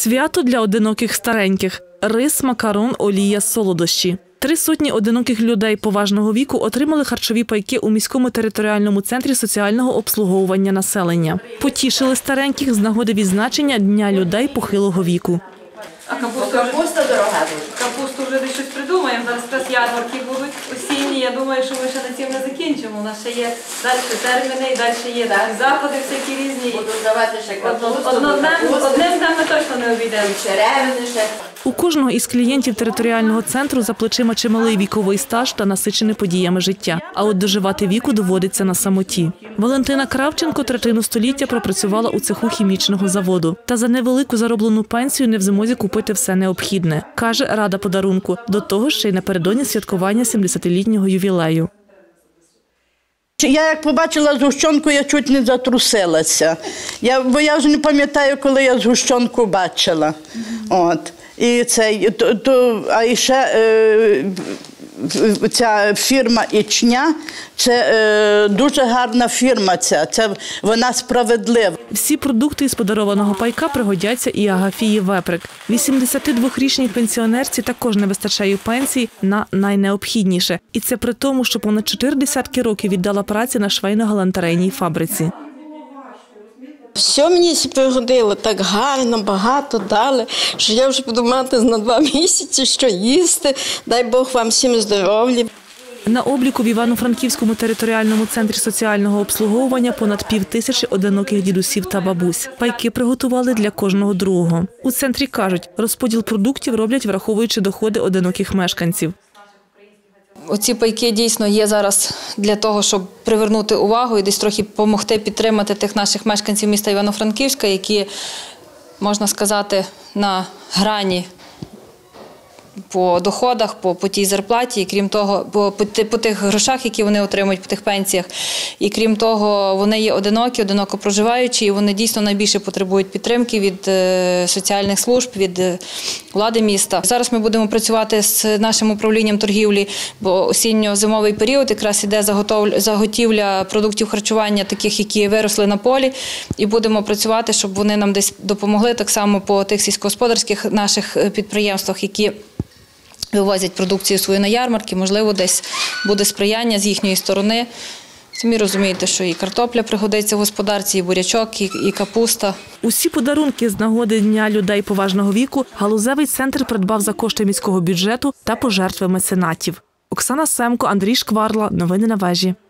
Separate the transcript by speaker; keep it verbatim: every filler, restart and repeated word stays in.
Speaker 1: Свято для одиноких стареньких – рис, макарон, олія, солодощі. Три сотні одиноких людей поважного віку отримали харчові пайки у міському територіальному центрі соціального обслуговування населення. Потішили стареньких з нагоди відзначення Дня людей похилого віку.
Speaker 2: А капуста, капуста дорога. Капусту вже десь щось придумаємо. Зараз якраз ярмарки будуть осінні. Я думаю, що ми ще на цим не закінчимо. У нас ще є далі терміни і далі є заходи всякі різні.
Speaker 3: Будуть давати ще капусту.
Speaker 2: Одним днем ми точно не обійдемо.
Speaker 3: Черевини ще.
Speaker 1: У кожного із клієнтів територіального центру за плечима чималий віковий стаж та насичене подіями життя. А от доживати віку доводиться на самоті. Валентина Кравченко третину століття пропрацювала у цеху хімічного заводу. Та за невелику зароблену пенсію не в змозі купити все необхідне. Каже, рада подарунку. До того ж ще й напередодні святкування сімдесятилітнього ювілею.
Speaker 4: Я як побачила згущенку, я чуть не затрусилася. Я, бо я вже не пам'ятаю, коли я згущенку бачила. От. І це, то, то, а ще е, ця фірма «Ічня» – це е, дуже гарна фірма ця, це, вона справедлива.
Speaker 1: Всі продукти із подарованого пайка пригодяться і Агафії Веприк. вісімдесятидвохрічній пенсіонерці також не вистачає пенсії на найнеобхідніше. І це при тому, що понад чотири десятки років віддала праці на швейно-галантерейній фабриці.
Speaker 5: Все мені пригодило, так гарно, багато дали, що я вже буду мати на два місяці, що їсти. Дай Бог вам всім здоров'я.
Speaker 1: На обліку в Івано-Франківському територіальному центрі соціального обслуговування понад пів тисячі одиноких дідусів та бабусь. Пайки приготували для кожного другого. У центрі кажуть, розподіл продуктів роблять, враховуючи доходи одиноких мешканців.
Speaker 2: Оці пайки дійсно є зараз для того, щоб привернути увагу і десь трохи допомогти підтримати тих наших мешканців міста Івано-Франківська, які, можна сказати, на грані по доходах, по, по тій зарплаті, і крім того, по, по, по тих грошах, які вони отримують, по тих пенсіях. І крім того, вони є одинокі, одиноко проживаючі, і вони дійсно найбільше потребують підтримки від е, соціальних служб, від е, влади міста. Зараз ми будемо працювати з нашим управлінням торгівлі, бо осінньо-зимовий період якраз іде заготівля продуктів харчування, таких, які виросли на полі, і будемо працювати, щоб вони нам десь допомогли так само по тих сільськогосподарських наших підприємствах, які вивозять продукцію свою на ярмарки, можливо, десь буде сприяння з їхньої сторони. Самі розумієте, що і картопля пригодиться в господарці, і бурячок, і, і капуста.
Speaker 1: Усі подарунки з нагоди Дня людей поважного віку галузевий центр придбав за кошти міського бюджету та пожертви меценатів. Оксана Семко, Андрій Шкварла. Новини на вежі.